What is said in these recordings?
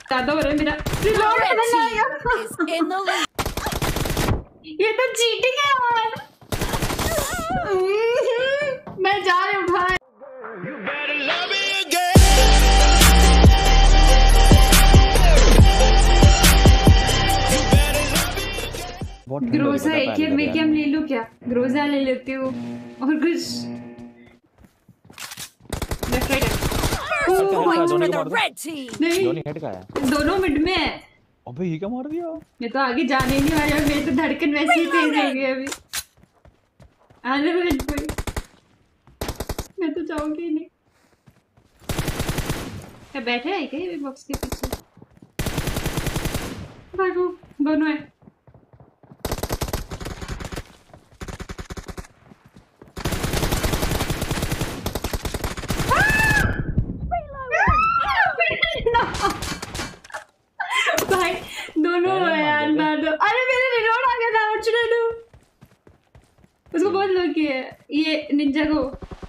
ज्यादा हो रहा है मेरा रिलोड करना आएगा। ये तो चीटिंग है यार। मैं जा रही हूँ भाई। ग्रोजा एक में क्या ले लूं क्या? ग्रोजा ले लेती हूँ और कुछ दोनों मिड में है। अबे ये क्या मार दिया? मैं तो आगे जाने ही नहीं वाला। मेरी तो धड़कन वैसे ही तेज हो गई अभी। आने दो कोई, मैं तो जाऊंगी नहीं। क्या बैठे है क्या ये बॉक्स के पीछे? भागो, दोनों है। भाई दोनों यार मार दो। अरे मेरे रिलोड आ गया था। उसको बहुत लोग किए ये निंजा को।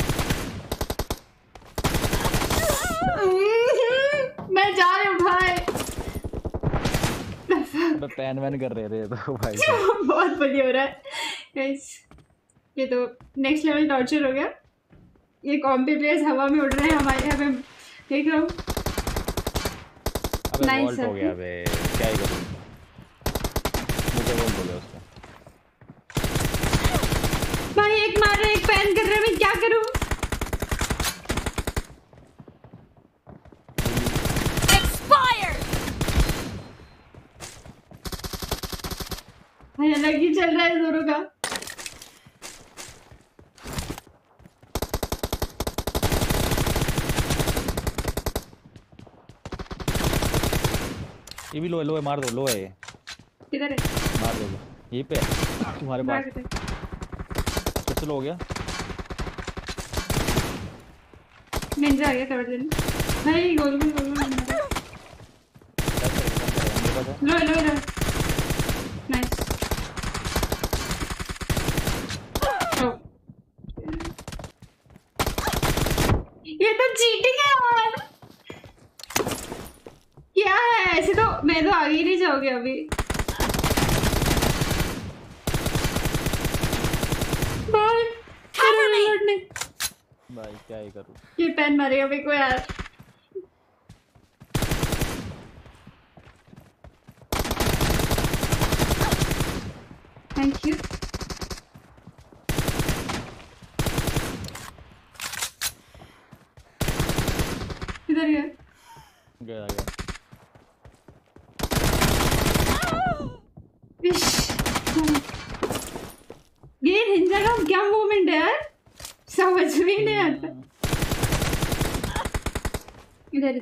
मैं जा रही हूँ भाई। पैन वैन कर रहे थे तो भाई बहुत बढ़िया हो रहा है गाइस। ये तो नेक्स्ट लेवल टॉर्चर हो गया। ये कॉम्पी प्लेयर्स हवा में उड़ रहे हैं हमारे यहाँ पे। देख रहा हूँ। अबे वोल्ट हो गया बे, क्या ही करूँ? मुझे वोल्ट हो गया उसका। भाई एक मार रहे एक पैन कर रहे, मैं क्या करूँ? भाई अलग ही चल रहा है दोनों का। ये भी लो है, मार दो। लो है ये। किधर है? मार दो यहीं पे तुम्हारे पास। कितना लो हो गया? निंजा आ गया कवर देने। भाई गोल लो नाइस। ये तो चीटिंग है यार। क्या है? ऐसे तो मैं तो आगे ही नहीं जाओगे अभी। भाई क्या ही करूं? ये पेन मारेगा मेरे को यार। Thank you. किधर गया? गया ये निंजा का क्या मूवमेंट है यार, समझ में नहीं आता। इधर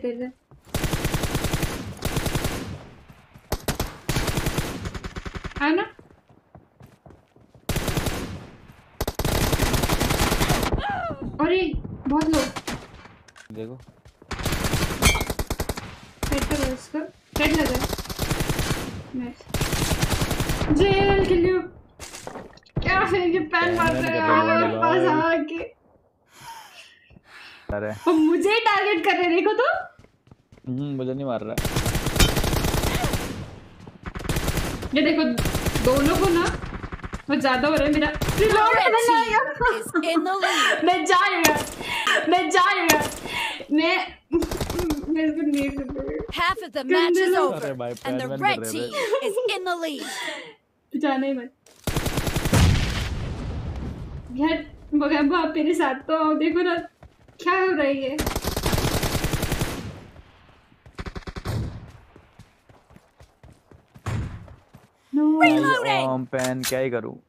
है ना? अरे बहुत लोग देखो हेड करो इसको। हेड लगा जेल के लिए। क्या है ये पैन मार रहा है मेरे पास आके। अरे वो मुझे टारगेट कर रहे हैं, देखो तो। मुझे नहीं मार रहा। ये देखो दोनों को ना बहुत ज्यादा हो रहा है मेरा रिलोड करना आएगा। मैं जा रही हूँ मैं इसको नीड कर दूंगी। Half of the match is over and the red team is in the lead. जाना ही मत यार। मगर आप मेरे साथ तो आओ। देखो ना क्या हो रहा है ये। ओम पेन क्या ही करूं?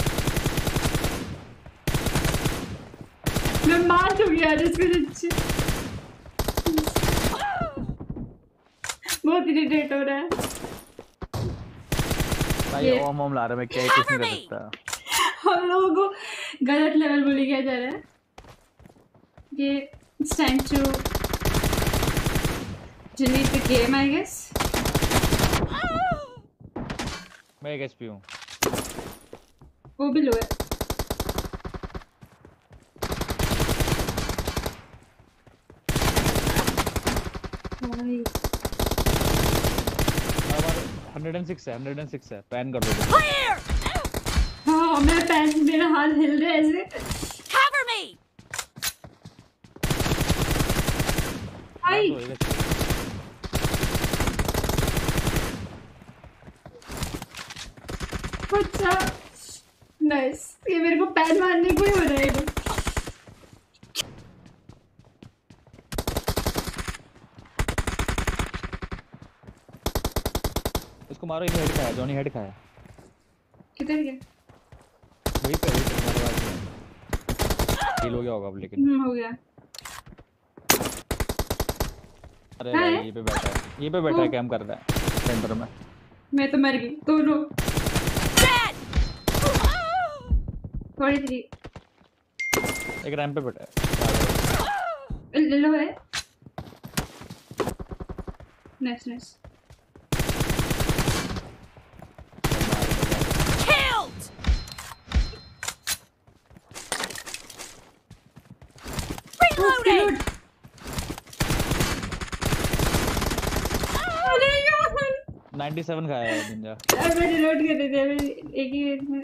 मैं मार दूंगी यार इसको सच्ची। बहुत इरिटेट हो रहा है भाई। ओम ला रहा है, मैं क्या ही कुछ नहीं कर सकता। हम लोगों को गलत लेवल बोली किया जा रहा है। ये it's time to delete the game I guess। मैं एक HP हूँ। वो भी लो है। भाई 106 है 106 है पैन कर दो हाँ मैं पैन मेरा हाथ हिल रहा है ऐसे Cover me. आई अच्छा नाइस ये मेरे को पैन मारने को ही हो रहा है इसको मारो इन्हें हेड खाया जॉनी हेड खाया किधर गया वही पे तुम्हारे पास किल हो गया होगा अब लेकिन हो गया अरे भाई ये पे बैठा है कैम कर रहा है सेंटर में मैं तो मर गई दोनों थोड़ी थी एक रैंप पे बैठा है लो है नाइस नाइस Killed. Reloading. 97 खाया है निंजा मैं रिलोड कर रही थी एक ही में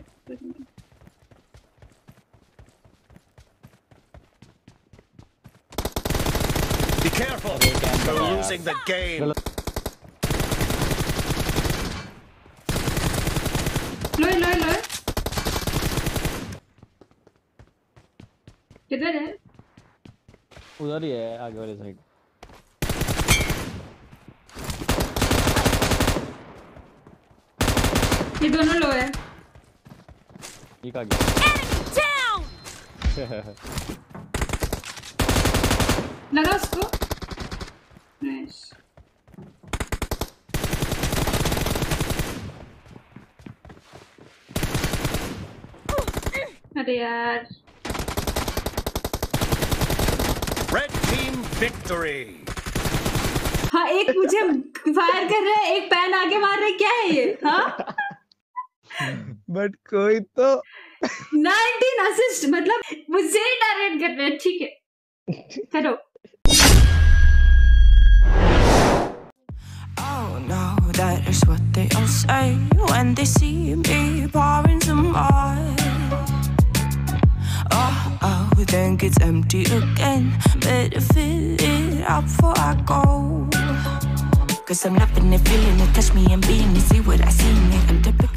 Be careful. You're losing the game. लो किधर है उधर ही है आगे वाले साइड ये दोनों लो है ये कहाँ गया Enemy down. लगा उसको नाइस अरे यार Red team victory. हाँ एक मुझे फायर कर रहा है एक पैन आगे मार रहा है क्या है ये हाँ बट कोई तो 19 असिस्ट मतलब मुझसे ही टारगेट कर रहे हैं ठीक है करो Oh no, that is what they all say when they see me pouring some more. Oh, then gets empty again. Better fill it up before I go. Cause I'm loving it, feeling it, touch me and being it, see what I see in it. I'm typical.